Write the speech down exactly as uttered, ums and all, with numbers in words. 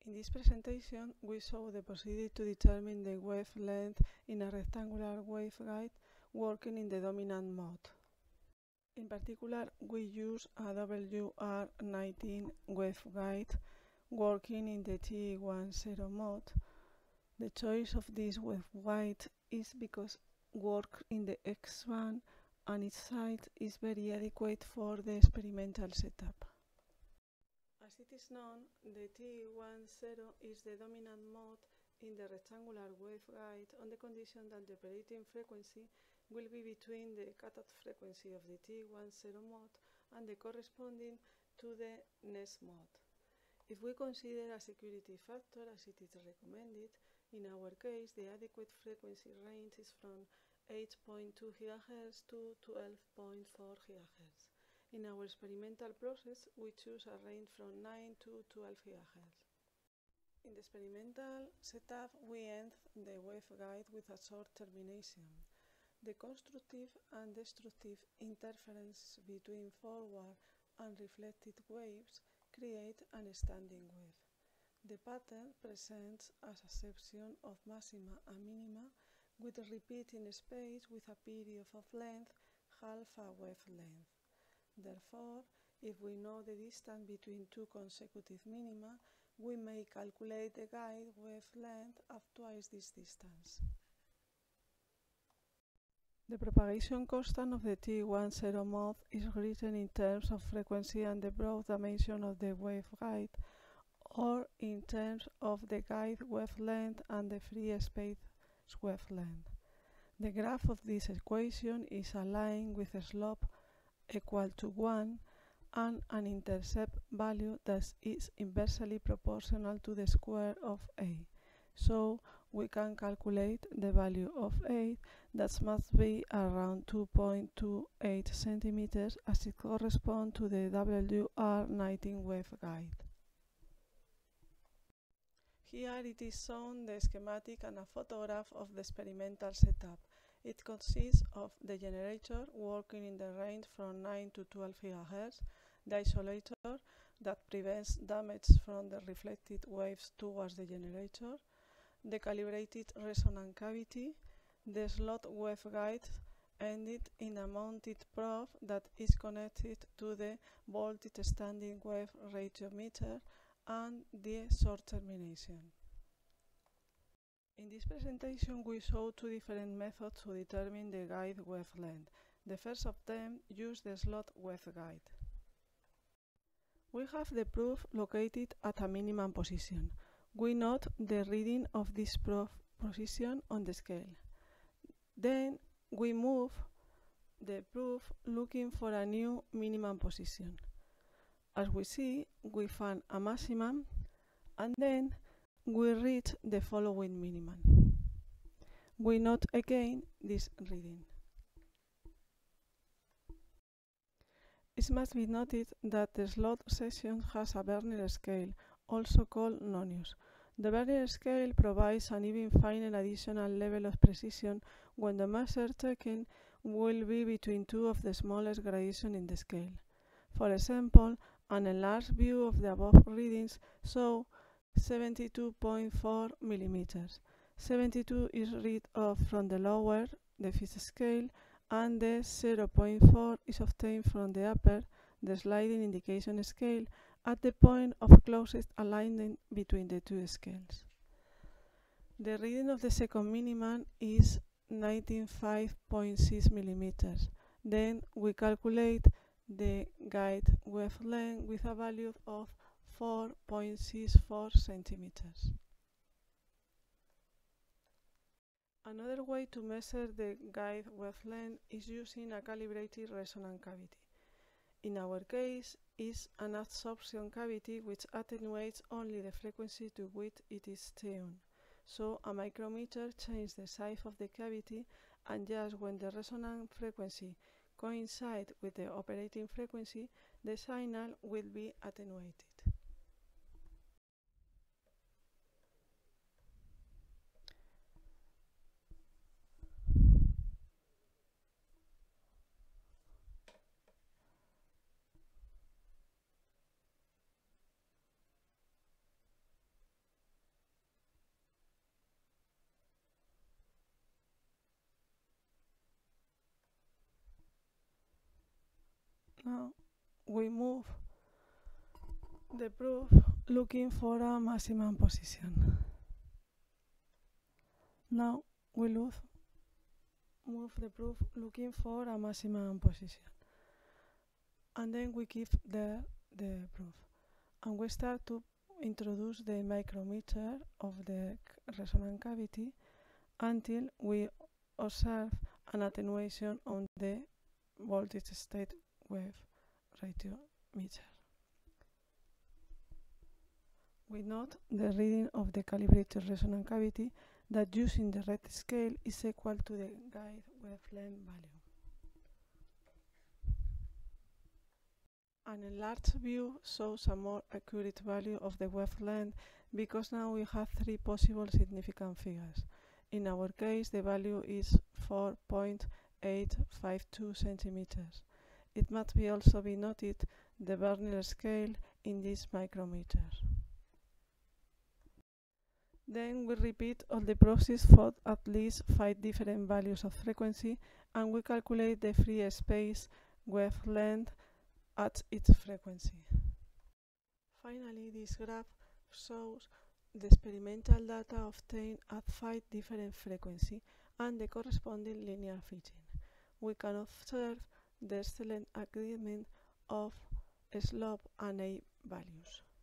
In this presentation, we show the procedure to determine the wavelength in a rectangular waveguide working in the dominant mode. In particular, we use a W R nineteen waveguide working in the T I ten mode. The choice of this waveguide is because it works in the X band and its size is very adequate for the experimental setup. As it is known, the T I ten is the dominant mode in the rectangular waveguide on the condition that the operating frequency will be between the cutoff frequency of the T I ten mode and the corresponding to the next mode. If we consider a security factor as it is recommended, in our case the adequate frequency range is from eight point two gigahertz to twelve point four gigahertz. In our experimental process, we choose a range from nine to twelve gigahertz. In the experimental setup, we end the waveguide with a short termination. The constructive and destructive interference between forward and reflected waves create an standing wave. The pattern presents as a section of maxima and minima with a repeating space with a period of length half a wavelength. Therefore, if we know the distance between two consecutive minima, we may calculate the guide wavelength at twice this distance. The propagation constant of the T I ten mode is written in terms of frequency and the broad dimension of the waveguide, or in terms of the guide wavelength and the free space wavelength. The graph of this equation is a line with a slope equal to one and an intercept value that is inversely proportional to the square of A. So we can calculate the value of A that must be around two point two eight centimeters as it corresponds to the W R nineteen waveguide. Here it is shown the schematic and a photograph of the experimental setup. It consists of the generator working in the range from nine to twelve gigahertz, the isolator that prevents damage from the reflected waves towards the generator, the calibrated resonant cavity, the slot waveguide ended in a mounted probe that is connected to the voltage standing wave ratio meter, and the short termination. In this presentation, we show two different methods to determine the guide wavelength. The first of them uses the slot waveguide. We have the probe located at a minimum position. We note the reading of this probe position on the scale. Then we move the probe looking for a new minimum position. As we see, we find a maximum, and then we read the following minimum. We note again this reading. It must be noted that the slot section has a Vernier scale, also called nonius. The Vernier scale provides an even finer additional level of precision when the measure taken will be between two of the smallest gradations in the scale. For example, an enlarged view of the above readings shows seventy-two point four millimeters. seventy-two is read off from the lower, the fifth scale, and the zero point four is obtained from the upper, the sliding indication scale, at the point of closest alignment between the two scales. The reading of the second minimum is ninety-five point six millimeters. Then we calculate the guide wavelength with a value of four point six four centimeters. Another way to measure the guide wavelength is using a calibrated resonant cavity. In our case, is an absorption cavity which attenuates only the frequency to which it is tuned. So a micrometer changes the size of the cavity, and just when the resonant frequency coincides with the operating frequency, the signal will be attenuated. Now we move the proof looking for a maximum position. Now we move move the proof looking for a maximum position. And then we keep there the proof. And we start to introduce the micrometer of the resonant cavity until we observe an attenuation on the voltage state wave ratio meter. We note the reading of the calibrated resonant cavity that using the red scale is equal to the guide wavelength value. An enlarged view shows a more accurate value of the wavelength because now we have three possible significant figures. In our case, the value is four point eight five two centimeters. It must be also be noted the Vernier scale in this micrometer. Then we repeat all the process for at least five different values of frequency, and we calculate the free space wavelength at its frequency. Finally, this graph shows the experimental data obtained at five different frequencies and the corresponding linear fitting. We can observe the excellent agreement of slope and A values.